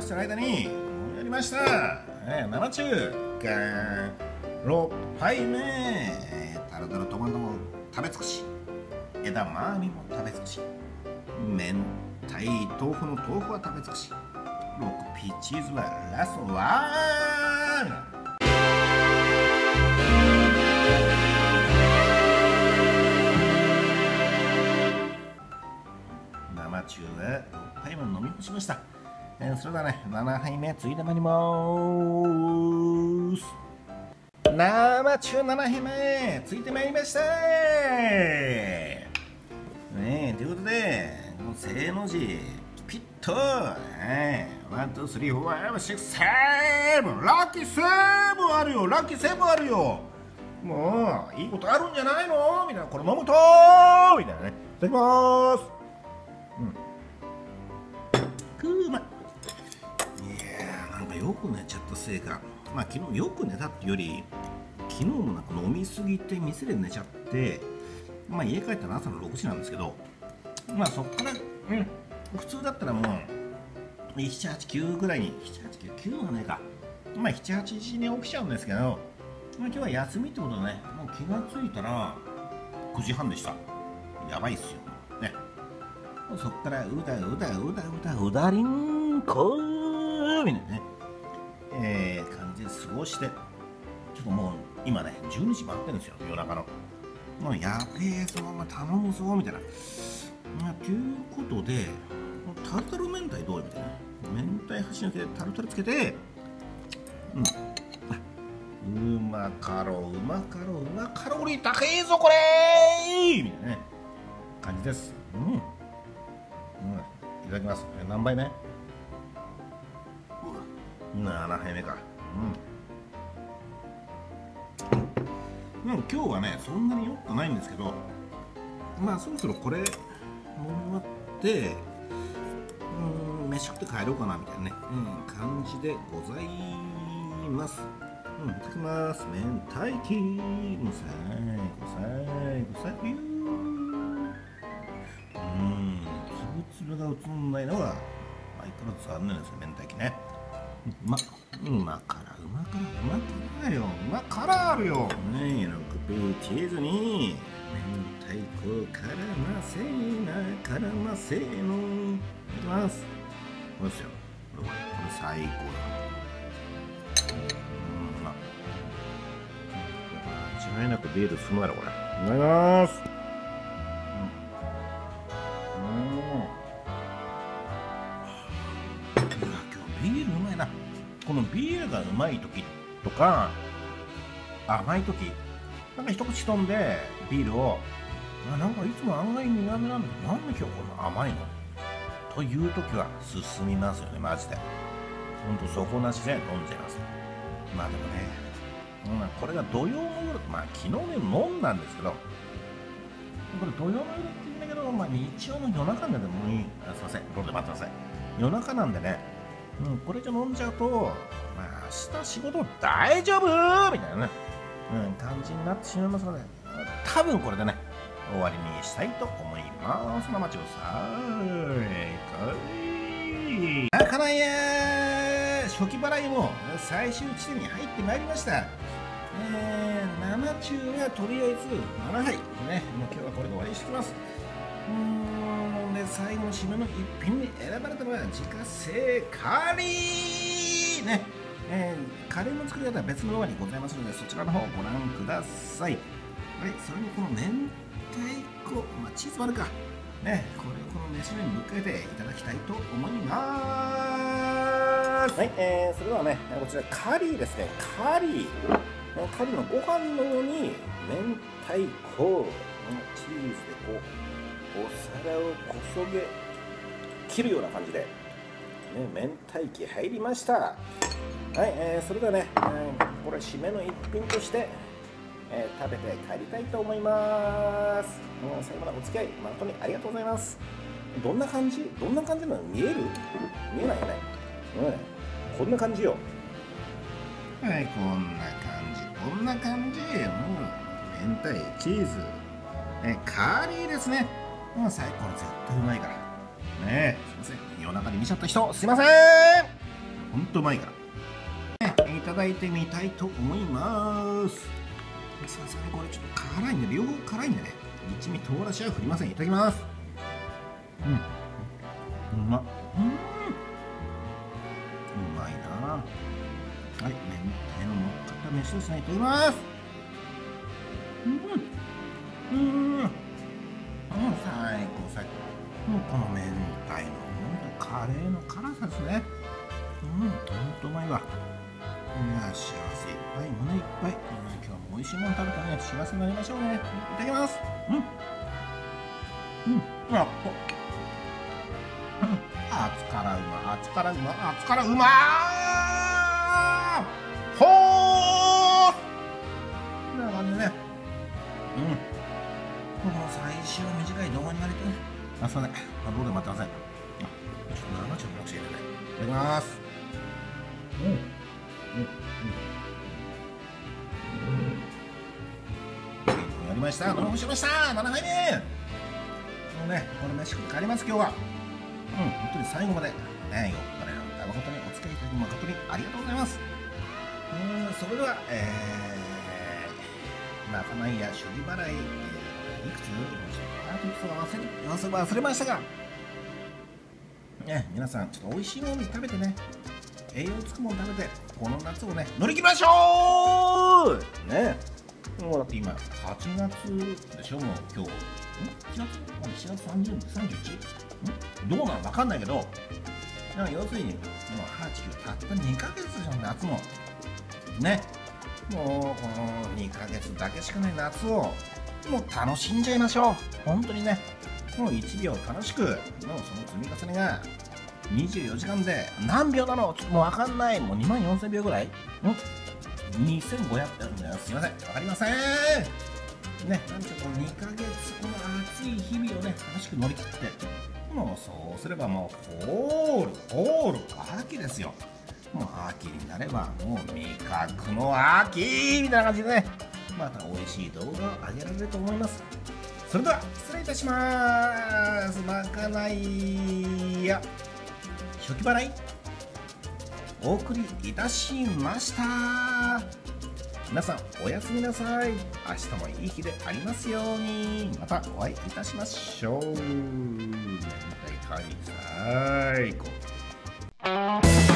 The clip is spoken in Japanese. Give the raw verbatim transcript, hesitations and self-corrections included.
してる間にやりました、えー、生中華ろっぱいめ、タルタルトマトも食べ尽くし、枝マーミも食べ尽くし、明太豆腐の豆腐は食べ尽くし、ろくピーチーズはラストワン。生中はろっぱいも飲み干しました。えー、それではね、ななはいめついでまいりまーす。生中ななはいめついてまいりましたねえ、ということで、この正の字ピッと、えー、ワン、ツー、スリー、フォー、ファイブ、シックス、セブン、ラッキーセブンあるよ、ラッキーセブンあるよ。もういいことあるんじゃないのみたいな、これ飲むとみたいなね。いただきまーす。うん、くーまい。いやー、なんかよく寝ちゃったせいか、まあ昨日よく寝たっていうより、昨日もなんか飲みすぎて店で寝ちゃって、まあ家帰ったの朝のろくじなんですけど、まあそっから、うん、普通だったらもうなな、はち、きゅうぐらいに、なな、はち、きゅう、きゅうはねえか、まあなな、はちじに起きちゃうんですけど、まあ、今日は休みってことでね、もう気がついたらくじはんでした。やばいっすよね。そっからうだうだうだうだうだりんこーみたいなね、えー、感じで過ごして、ちょっともう今ねじゅうにじ回ってるんですよ、夜中の。もうやべえ、そのまま頼むぞみたいな。まあ、ということで、タルタル明太どうみたいな。明太端抜けでタルタルつけて、うん、うまかろうまかろううまカロリー高いぞこれーみたいなね感じです。うん、うん、いただきます。何杯目？ななはいめか。うん。でも今日はね、そんなに酔ってないんですけど、まあそろそろこれ飲み終わって、うん、飯食って帰ろうかなみたいなね、うん、感じでございます。うん、いただきます。明太キーも最後最後最後ゆー。うん、つぶつぶが映んないのが相変わらず残念ですよ、明太キね。うま、うまからうまからうまからよ、うまからあるよ。ねえ、ろくピーチーズに明太子絡ませな絡ませの。いただきます。これですよ。これ最高だ。間違いなくビール進むやろこれ。いただきます。うん。うん。今日ビールうまいな。このビールがうまい時とか甘い時、なんか一口飛んでビールを、あ、なんかいつも案外苦めなんだけど、なんで今日こんな甘いのという時は進みますよね、マジで。ほんと底なしで飲んじゃいます。まあでもね、うん、これが土曜の夜、まあ昨日ね飲んだんですけど、これ土曜の夜って言うんだけど、まあ日曜の夜中なんでもいい。あ、すいません、飲んで待ってください。夜中なんでね、うん、これ以上飲んじゃうと、まあ明日仕事大丈夫みたいなね、うん、感じになってしまいますので、多分これでね、終わりにしたいと思います。生中さーいかい。あかないやー、初期払いも最終地点に入ってまいりました。えー、生中はとりあえずななはいね、もう今日はこれで終わりにしてきます。うーん、で最後の締めの一品に選ばれたのは自家製カリーね、えー、カレーの作り方は別の動画にございますので、そちらの方をご覧ください。はい、それにこの明太子、まあ、チーズもあるかね、これをこの飯の上にぶっかけていただきたいと思います。はい、えー、それではね、こちらカリーですね。カリーカリーのご飯の上に明太子、チーズでこうお皿をこそげ切るような感じで、ね、明太子入りました。はい、えー、それではね、えー、これ締めの一品として、えー、食べて帰りたいと思います。うん、最後までお付き合い誠にありがとうございます。どんな感じどんな感じなの見える見えないよね。うん、こんな感じよ。はい、こんな感じこんな感じ。もう明太チーズ、えカリーですね。もう最高、絶対うまいからね。すいません、夜中に見ちゃった人すいません。 ほんとうまいから、ね、いただいてみたいと思います。さすがにこれちょっと辛いんで、両方辛いんでね、一味唐辛子は振りません。いただきます。うん、うまっ、うん、うまいな。はい、明太の乗っかった飯ですね。いただきます。うん、うん、うん、最高最高。もうこの明太のほんとカレーの辛さですね。うん、ほんとうまいわ。いや、幸せいっぱい、胸いっぱい、うん、今日も美味しいもの食べたね、幸せになりましょうね。いただきます。うんうん、あっ、うん、あつからうま、あつからうま、あつからうまーほーこんな感じでね、うん、この最終短い動画になりてね、あ、すいません、あ、どうでも待ってください。あ、ちょっと生中もしれない。いただきます。うん、うん、うん、やりました。飲み干しました。ななはいめ。もうね、この飯食って帰ります今日は。うん、本当に最後までね、よっぱれなんだ誠にお付き合いいただき誠にありがとうございます。うん、それでは、えー、まかないや処理払い、えー、いくつあといくつか忘れ忘れましたが、ね、皆さんちょっと美味しいもの食べてね、栄養つくもの食べてこの夏をね乗り切りましょうね。もうだって今はちがつでしょ。もう今日しちがつしちがつさんじゅう、さんじゅういち？んどうなのわかんないけど、なんか要するにもうはち、きゅうたったにかげつじゃん、夏もね。もうこのにかげつだけしかない夏をもう楽しんじゃいましょう。本当にね、もういちびょう楽しく、もうその積み重ねがにじゅうよじかんで何秒なのちょっともう分かんない。もうにまんよんせんびょうぐらい、んにせんごひゃく、すいません、分かりませんね。なんでこのにかげつこの暑い日々をね楽しく乗り切って、もうそうすればもうホールホール秋ですよ。もう秋になればもう味覚の秋みたいな感じでね、また美味しい動画を上げられると思います。それでは失礼いたします。まかないや初期払いお送りいたしました。皆さんおやすみなさい。明日もいい日でありますように。またお会いいたしましょう。明太カリ最高。